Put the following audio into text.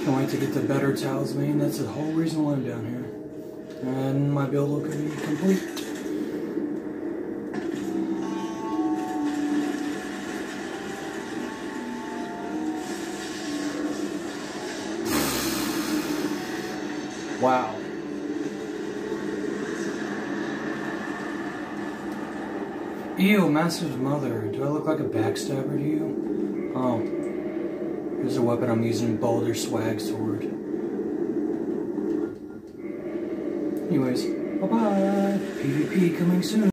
Can't wait to get the better talisman. That's the whole reason why I'm down here. And my build will be complete. Wow. Ew, Master's mother. Do I look like a backstabber to you? Oh. Here's a weapon I'm using, Boulder Swag Sword. Anyways, bye-bye. PvP coming soon.